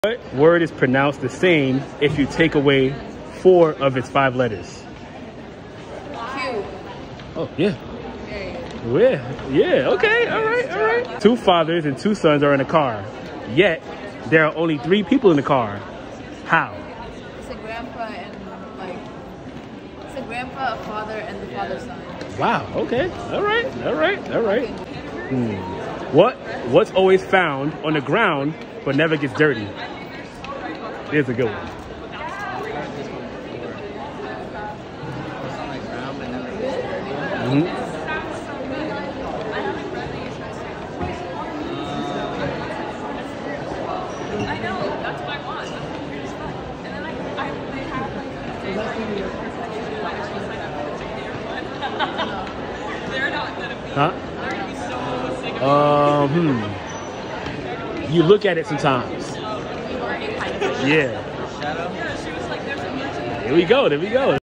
What word is pronounced the same if you take away 4 of its 5 letters? Q. Oh, yeah. Yeah, okay, all right. 2 fathers and 2 sons are in a car, yet there are only 3 people in the car. How? It's a grandpa and it's a grandpa, a father, and the father's son. Wow, okay, all right. What's always found on the ground but never gets dirty? Here's a good one. I know, that's what I want. And then they have they're not gonna be. Huh? They're gonna be so sick of You look at it sometimes. Yeah. Yeah, she was like, there's a merchant. There we go.